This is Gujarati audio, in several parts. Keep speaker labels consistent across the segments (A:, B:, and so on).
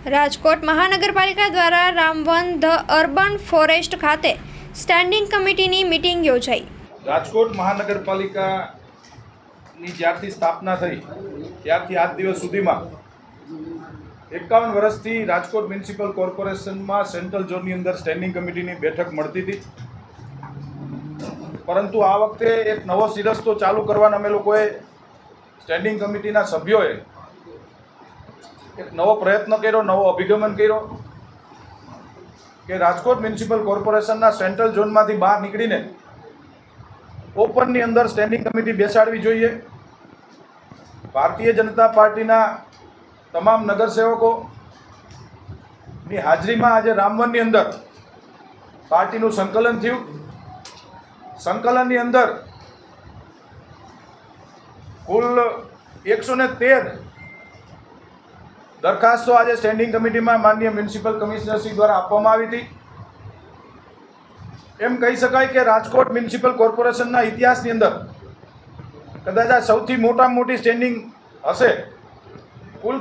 A: રાજકોટ મહાનગરપાલિકા દ્વારા રામવન ધ અર્બન ફોરેસ્ટ ખાતે સ્ટેન્ડિંગ કમિટીની મીટિંગ યોજાઈ।
B: રાજકોટ મહાનગરપાલિકાની જ્યારથી સ્થાપના થઈ ત્યારથી આજ દિવસ સુધીમાં 51 વર્ષથી રાજકોટ મ્યુનિસિપલ કોર્પોરેશનમાં સેન્ટ્રલ ઝોનની અંદર સ્ટેન્ડિંગ કમિટીની બેઠક મળતી હતી, પરંતુ આ વખતે એક નવો સિરસ્તો ચાલુ કરવાના અમે લોકોએ સ્ટેન્ડિંગ કમિટીના સભ્યોએ એક નવો પ્રયત્ન કર્યો, નવો અભિગમન કર્યો કે રાજકોટ મ્યુનિસિપલ કોર્પોરેશનના સેન્ટ્રલ ઝોનમાંથી બહાર નીકળીને ઓપનની અંદર સ્ટેન્ડિંગ કમિટી બેસાડવી જોઈએ। ભારતીય જનતા પાર્ટીના તમામ નગરસેવકોની હાજરીમાં આજે રામવનની અંદર પાર્ટીનું સંકલન થયું। સંકલનની અંદર કુલ 113 દરખાસ્તો આજે સ્ટેન્ડિંગ કમિટીમાં માનનીય મ્યુનિસિપલ કમિશનરશ્રી દ્વારા આપવામાં આવી હતી। એમ કહી શકાય કે રાજકોટ મ્યુનિસિપલ કોર્પોરેશનના ઇતિહાસની અંદર કદાચ આ સૌથી મોટામાં મોટી સ્ટેન્ડિંગ હશે। કુલ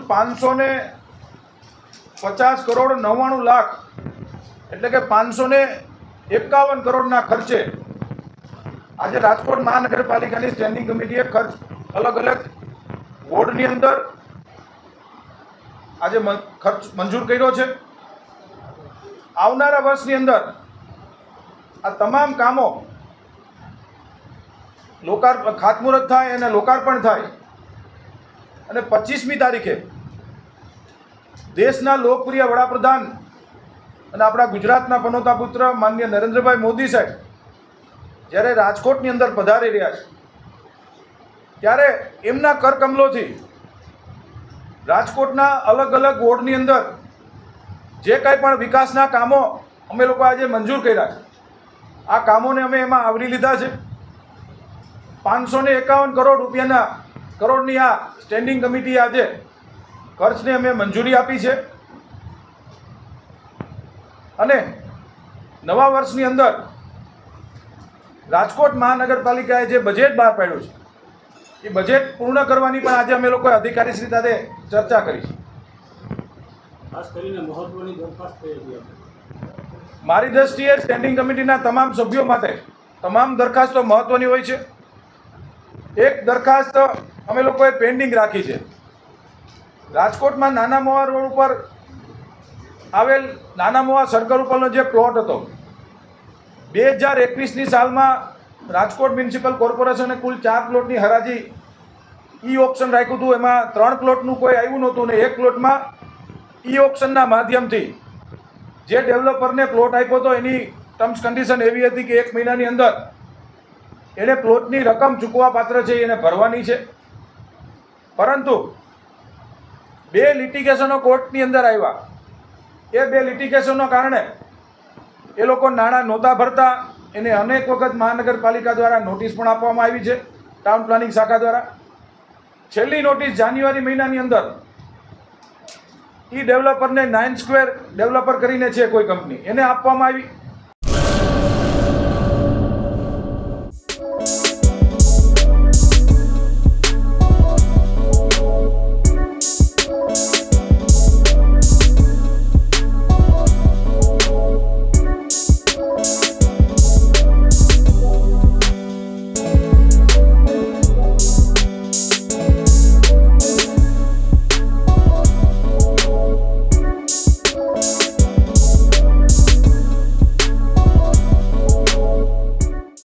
B: 550 કરોડ 99 લાખ એટલે કે 551 કરોડના ખર્ચે આજે રાજકોટ મહાનગરપાલિકાની સ્ટેન્ડિંગ કમિટીએ ખર્ચ અલગ અલગ વોર્ડની અંદર આજે ખર્ચ મંજૂર કર્યો છે। આવનારા વર્ષની અંદર આ તમામ કામો ખાતમુહૂર્ત થાય અને લોકાર્પણ થાય અને 25મી તારીખે દેશના લોકપ્રિય વડાપ્રધાન અને આપણા ગુજરાતના પનોતા પુત્ર માનનીય નરેન્દ્રભાઈ મોદી સાહેબ જ્યારે રાજકોટની અંદર પધારી રહ્યા છે ત્યારે એમના કરકમલોથી રાજકોટના અલગ અલગ વોર્ડની અંદર જે કંઈ પણ વિકાસના કામો અમે લોકો આજે મંજૂર કર્યા છે, આ કામોને અમે એમાં આવરી લીધા છે। 551 કરોડની આ સ્ટેન્ડિંગ કમિટી આજે ખર્ચને અમે મંજૂરી આપી છે અને નવા વર્ષની અંદર રાજકોટ મહાનગરપાલિકાએ જે બજેટ બહાર પાડ્યું છે એ બજેટ પૂર્ણ કરવાની પણ આજે અમે લોકોએ અધિકારીશ્રી સાથે ચર્ચા કરી છે।
C: ખાસ કરીને મહત્વની દરખાસ્ત કઈ હતી?
B: મારી દ્રષ્ટિએ સ્ટેન્ડિંગ કમિટીના તમામ સભ્યો માટે તમામ દરખાસ્તો મહત્વની હોય છે। એક દરખાસ્ત અમે લોકોએ પેન્ડિંગ રાખી છે। રાજકોટમાં નાના મોવા રોડ ઉપર આવેલ નાના મોવા સર્કલ ઉપરનો જે પ્લોટ હતો 2021ની સાલમાં રાજકોટ મ્યુનિસિપલ કોર્પોરેશને કુલ 4 પ્લોટની હરાજી ઈ ઓપ્શન રાખ્યું હતું। એમાં 3 પ્લોટનું કોઈ આવ્યું નહોતું ને 1 પ્લોટમાં ઈ ઓપ્શનના માધ્યમથી જે ડેવલપરને પ્લોટ આપ્યો હતો એની ટર્મ્સ કન્ડિશન એવી હતી કે 1 મહિનાની અંદર એને પ્લોટની રકમ ચૂકવવા પાત્ર છે એને ભરવાની છે, પરંતુ 2 લિટિગેશનો કોર્ટની અંદર આવ્યા। એ 2 લિટિગેશનના કારણે એ લોકો નાણાં નહોતા ભરતા, એને અનેક વખત મહાનગરપાલિકા દ્વારા નોટિસ પણ આપવામાં આવી છે ટાઉન પ્લાનિંગ શાખા દ્વારા। છેલ્લી નોટિસ જાન્યુઆરી મહિનાની અંદર એ ડેવલપરને 9 સ્ક્વેર ડેવલપર કરીને છે કોઈ કંપની એને આપવામાં આવી।